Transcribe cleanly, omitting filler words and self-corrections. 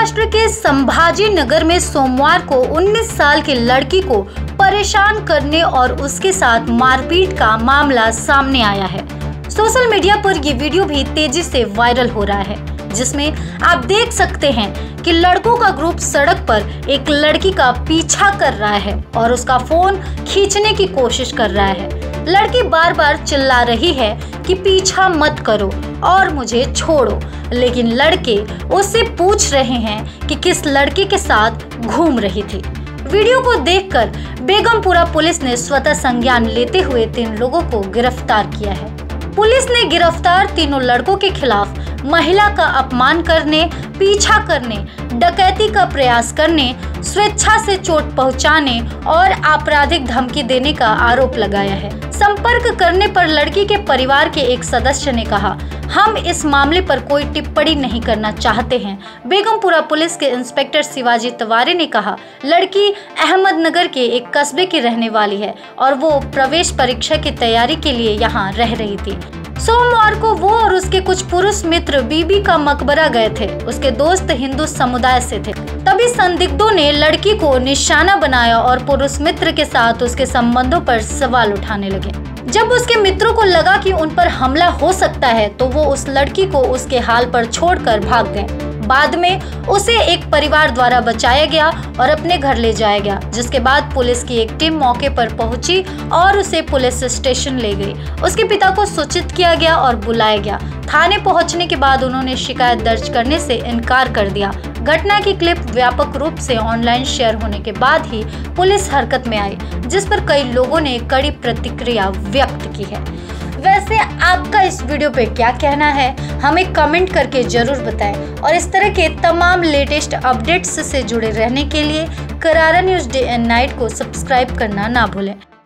महाराष्ट्र के संभाजी नगर में सोमवार को 19 साल की लड़की को परेशान करने और उसके साथ मारपीट का मामला सामने आया है। सोशल मीडिया पर ये वीडियो भी तेजी से वायरल हो रहा है, जिसमें आप देख सकते हैं कि लड़कों का ग्रुप सड़क पर एक लड़की का पीछा कर रहा है और उसका फोन खींचने की कोशिश कर रहा है। लड़की बार बार चिल्ला रही है कि पीछा मत करो और मुझे छोड़ो, लेकिन लड़के उससे पूछ रहे हैं कि किस लड़के के साथ घूम रही थी। वीडियो को देखकर बेगमपुरा पुलिस ने स्वतः संज्ञान लेते हुए 3 लोगों को गिरफ्तार किया है। पुलिस ने गिरफ्तार तीनों लड़कों के खिलाफ महिला का अपमान करने, पीछा करने, डकैती का प्रयास करने, स्वेच्छा से चोट पहुंचाने और आपराधिक धमकी देने का आरोप लगाया है। संपर्क करने पर लड़की के परिवार के एक सदस्य ने कहा, हम इस मामले पर कोई टिप्पणी नहीं करना चाहते हैं। बेगमपुरा पुलिस के इंस्पेक्टर शिवाजी तिवारी ने कहा, लड़की अहमदनगर के एक कस्बे की रहने वाली है और वो प्रवेश परीक्षा की तैयारी के लिए यहाँ रह रही थी। सोमवार को वो और उसके कुछ पुरुष मित्र बीबी का मकबरा गए थे। उसके दोस्त हिंदू समुदाय से थे। तभी संदिग्धों ने लड़की को निशाना बनाया और पुरुष मित्र के साथ उसके संबंधों पर सवाल उठाने लगे। जब उसके मित्रों को लगा कि उन पर हमला हो सकता है तो वो उस लड़की को उसके हाल पर छोड़कर भाग गए। बाद में उसे एक परिवार द्वारा बचाया गया और अपने घर ले जाया गया, जिसके बाद पुलिस की एक टीम मौके पर पहुंची और उसे पुलिस स्टेशन ले गई। उसके पिता को सूचित किया गया और बुलाया गया। थाने पहुंचने के बाद उन्होंने शिकायत दर्ज करने से इनकार कर दिया। घटना की क्लिप व्यापक रूप से ऑनलाइन शेयर होने के बाद ही पुलिस हरकत में आई, जिस पर कई लोगों ने कड़ी प्रतिक्रिया व्यक्त की है। वैसे आपका इस वीडियो पे क्या कहना है, हमें कमेंट करके जरूर बताएं और इस तरह के तमाम लेटेस्ट अपडेट्स से जुड़े रहने के लिए Karara news day and night को सब्सक्राइब करना ना भूलें।